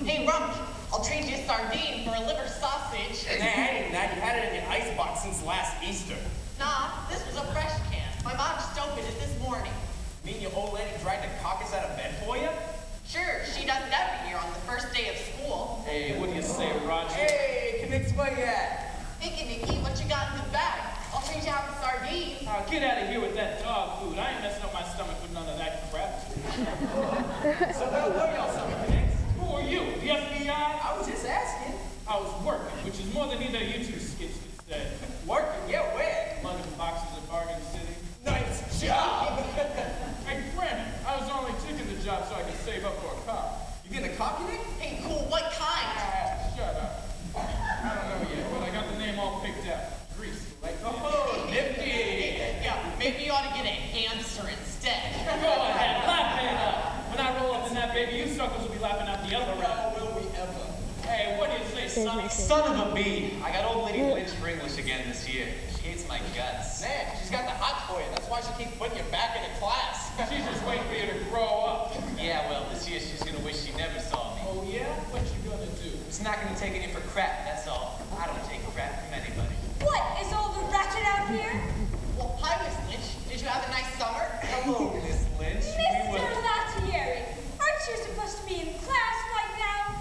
Hey, Rump, I'll trade you a sardine for a liver sausage. Nah, I ain't that. You had it in your icebox since last Easter. Nah, this was a fresh can. My mom just opened it this morning. You mean your old lady dragged the carcass out of bed for you? Sure, she does it every year on the first day of school. Hey, what do you say, Roger? Hey, Knicks, where you at? Hey, Nicky, what you got in the bag? I'll trade you out a sardine. Get out of here with that dog food. I ain't messing up my stomach with none of that crap. So where were y'all, Summer Knicks? Who are you, the FBI? I was just asking. I was working, which is more than either of you two skits could say. Working? Yeah, where? Lugging boxes at Bargain City. Nice job! Hey, Brandon, I was only taking the job so I could save up for a car. You getting a car, Nick? Hey, cool, what kind? Shut up. I don't know yet, but I got the name all picked out. Grease, like, oh, nifty! Yeah, maybe you ought to get a hamster instead. Go ahead, laugh it up. When I roll up in that baby, you suckers will be laughing out the other end. Oh, will we ever? Hey, what do you say, Sonny? Son of a bee. I got old lady lynched for English again this year. She hates my guts. Man, she's got the hot for you. That's why she keeps putting you back into class. She's just waiting for you to grow up. Yeah, well, this year she's gonna wish she never saw me. Oh, yeah? What you gonna do? It's not gonna take any for crap, that's all. I don't take crap from anybody. What, is all the ratchet out here? Well, hi, Miss Lynch. Did you have a nice summer? Hello, Miss Lynch. Mr. Latieri, aren't you supposed to be in class right now?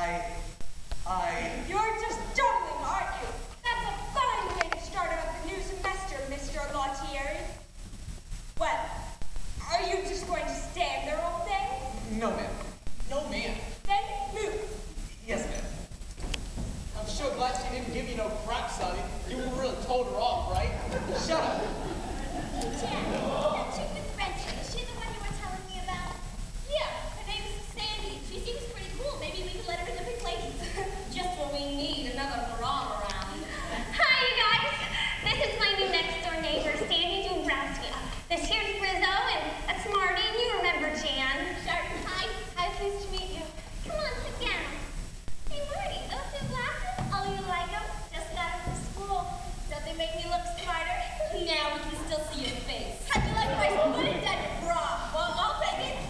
You're just dawdling, aren't you? That's a fine way to start out the new semester, Mr. Latieri. Well, are you just going to stand there all day? No, ma'am. No, ma'am. Then move. Yes, ma'am. I'm sure glad she didn't give you no crap, Sonny. You really told her off, right? Shut up. Jen, that chick with Frenchy, is she the one you were telling me about? Yeah, her name is Sandy. She seems pretty cool. Maybe we can let her in the big ladies. Just when we need another bra around. Hi, you guys. This is my new next-door neighbor, Sandy Dombrowski. This here's Rizzo, and that's Marty, and you remember Jan. Sure. Hi. Hi, pleased to meet you. Come on, sit down. Hey, Marty, those new glasses? Oh, you like them? Just got them from school. Don't they make me look smarter? Now we can still see your face. How'd you like my split-ended bra? Well, I'll take it.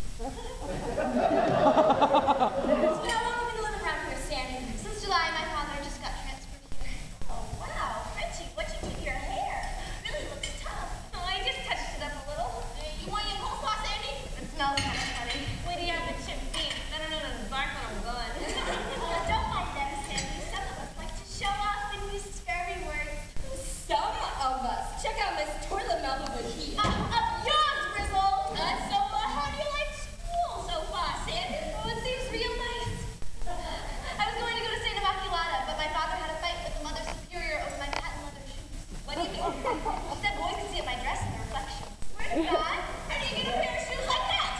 So how long have you been living around here, Sandy? Since July, my father just got transferred here. Oh, wow. Frenchy, what'd you do to your hair? Really looks tough. Oh, I just touched it up a little. You want your coleslaw, Sandy? It smells kind of funny. Wait till you have the chip beans. I don't know the bark when I'm gone. Don't mind them, Sandy. Some of us like to show off and use scurvy words. Some of us. Check out Miss Toilet Mouth over here. Up yours, Grizzle! So, how do you like school so far, Sandy? Oh, it seems real nice. I was going to go to St. Immaculata, but my father had a fight with the Mother Superior over my patent leather shoes. What do you mean? She said boys could see at my dress and the reflection. Swear to God, how do you get a pair of shoes like that?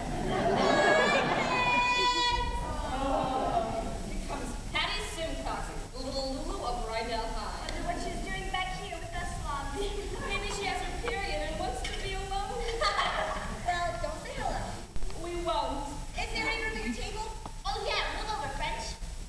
Here comes Patty Simcox, the little Lulu of Rydell High. Wonder what she's doing back here with us slobs. Maybe she has her period and wants to be alone. Well, don't say hello. We won't. Is there any room at your table? Oh yeah, move over, French.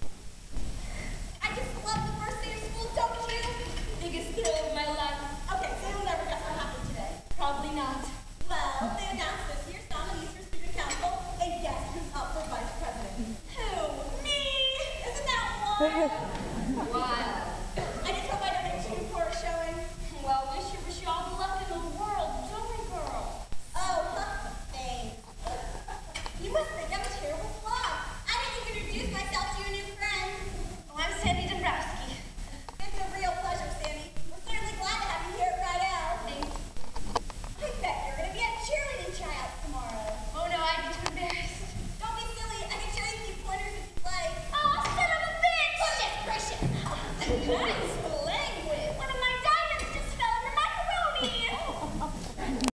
I just love the first day of school, don't you? Biggest thrill of my life. Okay, so you'll never guess what happened today. Probably not. Well, they announced this year's nominees for student council, and guess who's up for vice president? Who? Me! Isn't that wild? Wild. I just hope I don't get too poor a showing. Well, wish you all the luck in the world, don't we, girl? Oh, thanks. You must think I'm a terrible flop. I didn't even introduce myself to your new friend. Oh, I'm Sandy Dombrowski. It's a real pleasure, Sandy. We're certainly glad to have you here at Rydell. Thanks. I bet you're going to be at cheerleading tryouts tomorrow. Oh, no, I'd be too embarrassed. Don't be silly. I can show you a few pointers if you'd like. Oh, son of a bitch! Goodness gracious! Nice.